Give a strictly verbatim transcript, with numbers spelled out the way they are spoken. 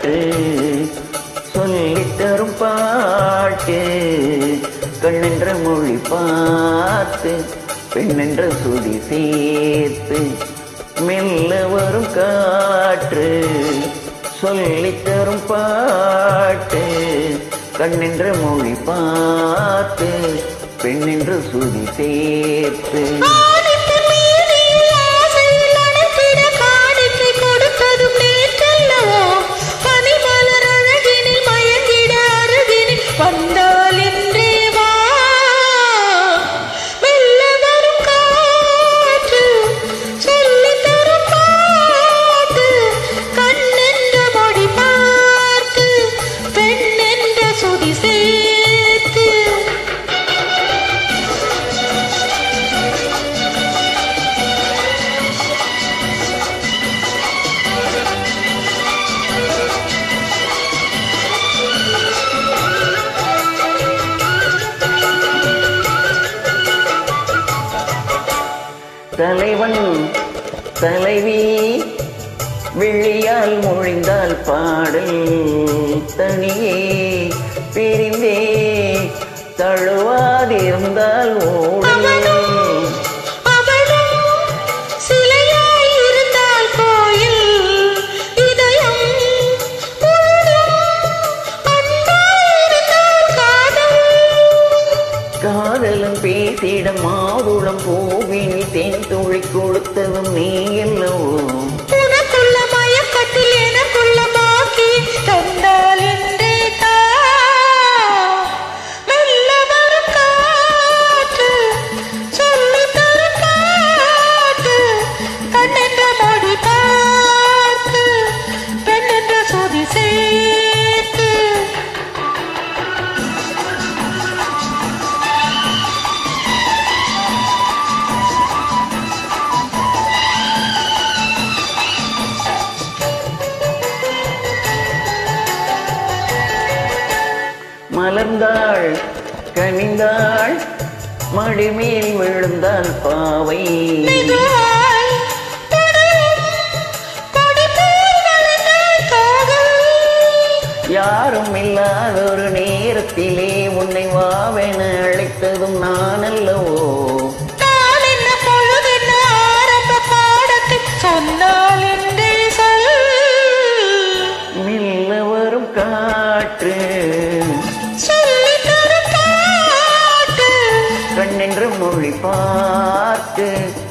காற்று சொல்லித் தரும் பாட்டு கண்ணென்ற மொழி பார்த்து பெண்ணென்ற சுதி சேர்த்து மெல்ல வரும் காற்று சொல்லித் தரும் பாட்டு கண்ணென்ற மொழி பார்த்து பெண்ணென்ற சுதி சேர்த்து தலைவன் தலைவி விழியால் மொழிந்தால் பாடல் தனியே பிரிந்தே தழுவாதிருந்தால் ஓடல் காதலும் பேசிட மாதுளம் பூவினில் தேன் துளி கொடுத்ததும் நீ அல்லவோ உனக்குள்ள மயக்கத்தில் எனக்குள்ள பாக்கி தந்தால் என்றே மெல்ல வரும் காற்று சொல்லி தரும் பாட்டு கண்ணென்ற மொழி பார்த்து பெண்ணென்ற சுதி சேர்த்து மலர்ந்தாள் கனிந்தாள் மடிமேல் விழுந்தாள் பாவை யாரும் இல்லாத ஒரு நேரத்திலே உன்னை வாவென அழைத்ததும் நான் அல்லவோ மெல்ல வரும் காற்று கண்ணென்ற மொழி பார்த்து